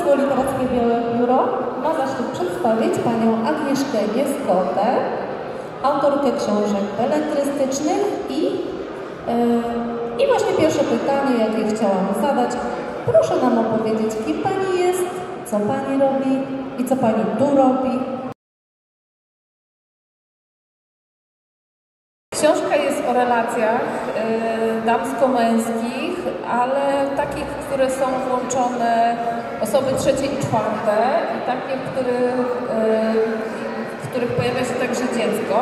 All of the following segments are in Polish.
Wydawnictwo Literackie Biuro ma zaszczyt przedstawić panią Agnieszkę Jeskotę, autorkę książek beletrystycznych i właśnie pierwsze pytanie, jakie chciałam zadać. Proszę nam opowiedzieć, kim pani jest, co pani robi i co pani tu robi. Książka jest o relacjach damsko-męskich, ale takich, w które są włączone osoby trzecie i czwarte i takie, w których pojawia się także dziecko.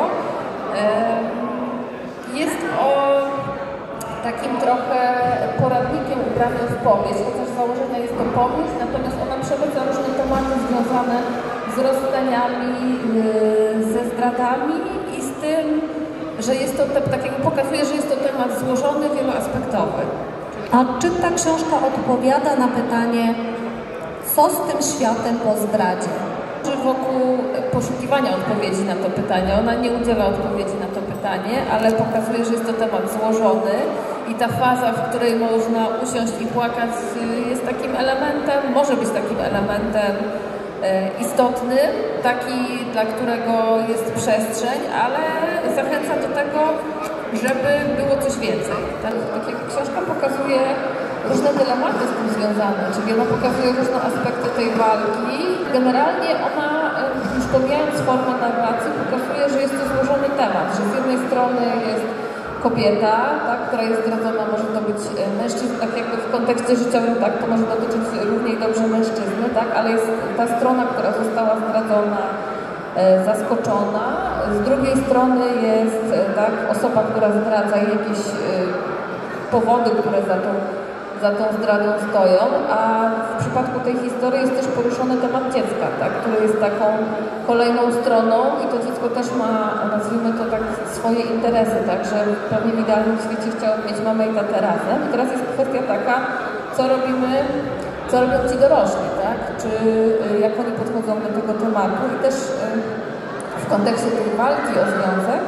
Jest o takim trochę poradnikiem ubranym w powieść, chociaż z założenia jest to powieść, natomiast ona przemyca różne tematy związane z rozstaniami, ze zdradami i z tym, że jest to, tak jak pokazuje, że jest to temat złożony, wieloaspektowy. A czy ta książka odpowiada na pytanie, co z tym światem po zdradzie? Wokół poszukiwania odpowiedzi na to pytanie. Ona nie udziela odpowiedzi na to pytanie, ale pokazuje, że jest to temat złożony i ta faza, w której można usiąść i płakać, jest takim elementem, może być takim elementem istotnym, taki, dla którego jest przestrzeń, ale zachęca do tego, żeby było coś więcej. Tak jak książka pokazuje różne dylematy z tym związane, czyli ona pokazuje różne aspekty tej walki. Generalnie ona, już pomijając formę narracji, pokazuje, że jest to złożony temat, że z jednej strony jest kobieta, tak, która jest zdradzona, może to być mężczyzna, tak jakby w kontekście życiowym, tak, to może dotyczyć równie dobrze mężczyzny, tak, ale jest ta strona, która została zdradzona, zaskoczona. Z drugiej strony jest tak, osoba, która zdradza i jakieś powody, które za tą zdradą stoją, a w przypadku tej historii jest też poruszony temat dziecka, tak, który jest taką kolejną stroną i to dziecko też ma, nazwijmy to tak, swoje interesy, także pewnie w idealnym świecie chciałabym mieć mamę i tatę razem. I teraz jest kwestia taka, co robią ci dorośli, tak, czy jak oni podchodzą do tego tematu i też w kontekście tej walki o związek,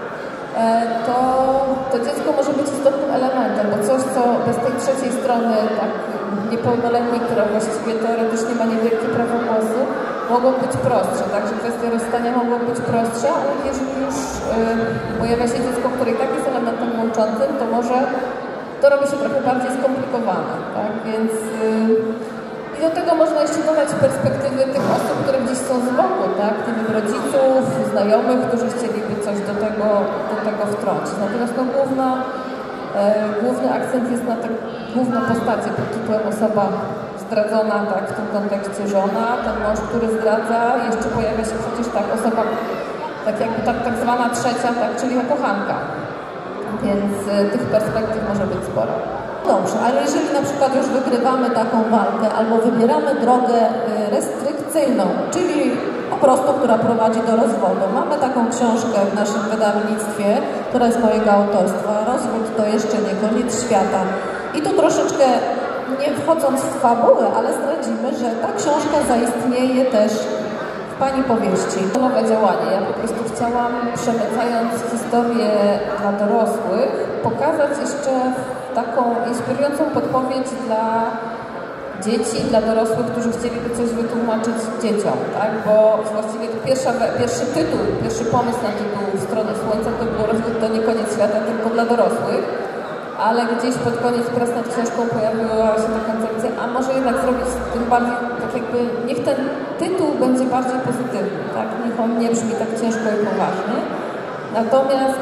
to dziecko może być istotnym elementem, bo coś, co bez tej trzeciej strony, tak, niepełnoletniej, która właściwie teoretycznie ma niewielkie prawo głosu, mogą być prostsze, także kwestie rozstania mogą być prostsze, ale jeżeli już pojawia się dziecko, które i tak jest elementem łączącym, to może to robi się trochę bardziej skomplikowane, tak, więc i do tego można jeszcze dodać perspektywy tych osób, które gdzieś są z boku, tak? Rodziców, znajomych, którzy chcieliby coś do tego wtrącić. Natomiast no, główny akcent jest na główną postacię pod tytułem osoba zdradzona, tak, w tym kontekście żona, ten mąż, który zdradza, jeszcze pojawia się przecież tak osoba, tak jakby tak zwana trzecia, tak, czyli kochanka. Więc tych perspektyw może być sporo. Dobrze, ale jeżeli na przykład już wygrywamy taką walkę albo wybieramy drogę restrykcyjną, czyli po prostu, która prowadzi do rozwodu. Mamy taką książkę w naszym wydawnictwie, która jest mojego autorstwa. Rozwód to jeszcze nie koniec świata. I tu troszeczkę, nie wchodząc w fabułę, ale zdradzimy, że ta książka zaistnieje też w pani powieści. To nowe działanie. Ja po prostu chciałam, przemycając historię dla dorosłych, pokazać jeszcze taką inspirującą podpowiedź dla dzieci, dla dorosłych, którzy chcieliby coś wytłumaczyć dzieciom, tak? Bo właściwie pierwszy tytuł, pierwszy pomysł na tytuł W stronę Słońca to było Rozwód to nie koniec świata, tylko dla dorosłych, ale gdzieś pod koniec prac nad książką pojawiła się ta koncepcja, a może jednak zrobić tym bardziej, tak jakby, niech ten tytuł będzie bardziej pozytywny, tak? Niech on nie brzmi tak ciężko i poważnie. Natomiast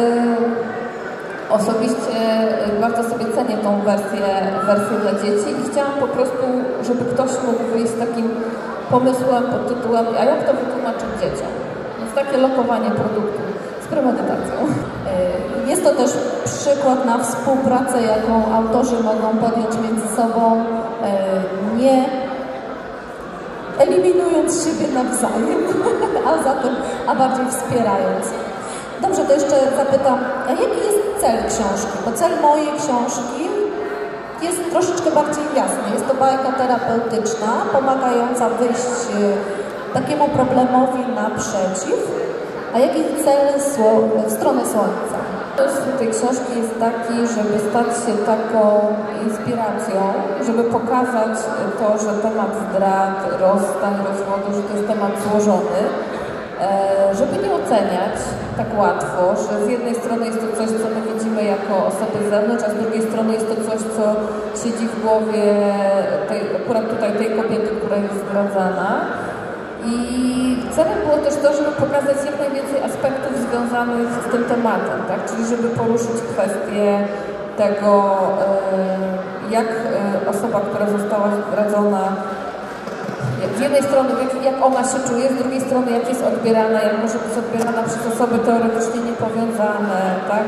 osobiście bardzo sobie cenię tą wersję dla dzieci i chciałam po prostu, żeby ktoś mógł wyjść z takim pomysłem pod tytułem a jak to wytłumaczyć dzieciom? Więc takie lokowanie produktu z premedytacją. Jest to też przykład na współpracę, jaką autorzy mogą podjąć między sobą, nie eliminując siebie nawzajem, a bardziej wspierając. Dobrze, to jeszcze zapytam, a jaki jest cel książki? Bo cel mojej książki jest troszeczkę bardziej jasny. Jest to bajka terapeutyczna, pomagająca wyjść takiemu problemowi naprzeciw. A jaki jest cel w stronę Słońca? Pomysł tej książki jest taki, żeby stać się taką inspiracją, żeby pokazać to, że temat zdrad, rozstań, rozwodu, że to jest temat złożony, żeby nie oceniać tak łatwo, że z jednej strony jest to coś, co my widzimy jako osoby z zewnątrz, a z drugiej strony jest to coś, co siedzi w głowie akurat tutaj tej kobiety, która jest zdradzana. I celem było też to, żeby pokazać jak najwięcej aspektów związanych z tym tematem, tak? Czyli żeby poruszyć kwestię tego, jak osoba, która została zdradzona, z jednej strony jak ona się czuje, z drugiej strony jak jest odbierana, jak może być odbierana przez osoby teoretycznie niepowiązane, tak?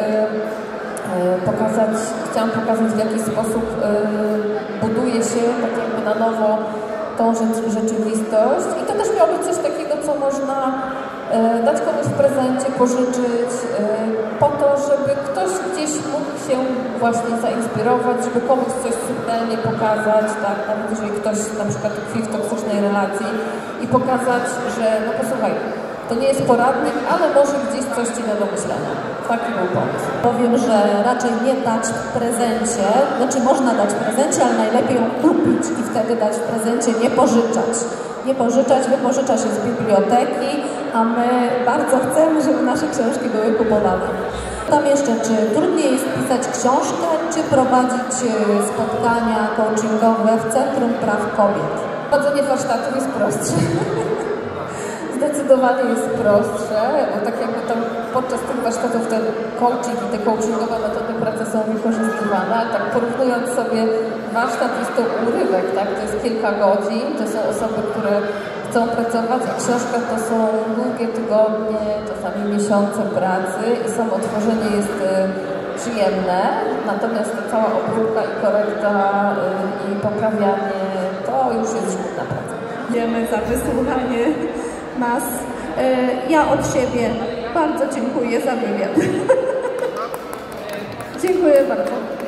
Chciałam pokazać w jaki sposób buduje się tak jakby na nowo tą rzeczywistość i to też miało być coś takiego, co można dać komuś w prezencie, pożyczyć, po to, żeby ktoś gdzieś mógł się właśnie zainspirować, żeby komuś coś subtelnie pokazać, tak, nawet jeżeli ktoś na przykład tkwi w toksycznej relacji i pokazać, że no posłuchaj, to nie jest poradnik, ale może gdzieś coś Ci da do myślenia. Taki był pomysł. Powiem, że raczej nie dać w prezencie, znaczy można dać w prezencie, ale najlepiej ją kupić i wtedy dać w prezencie, nie pożyczać. Nie pożyczać, wypożycza się z biblioteki, a my bardzo chcemy, żeby nasze książki były kupowane. Tam jeszcze, czy trudniej jest pisać książkę, czy prowadzić spotkania coachingowe w Centrum Praw Kobiet? Prowadzenie warsztatów jest prostsze. Zdecydowanie jest prostsze, bo tak jakby tam podczas tych warsztatów ten coaching i te coachingowe metody pracy są wykorzystywane, tak porównując sobie warsztat jest to urywek, tak? To jest kilka godzin, to są osoby, które chcą pracować, a książka to są długie tygodnie, czasami miesiące pracy i samo tworzenie jest przyjemne, natomiast ta cała obróbka i korekta i poprawianie to już jest żmudna praca. Dziękujemy za wysłuchanie nas. Ja od siebie bardzo dziękuję za wywiad. Dziękuję bardzo.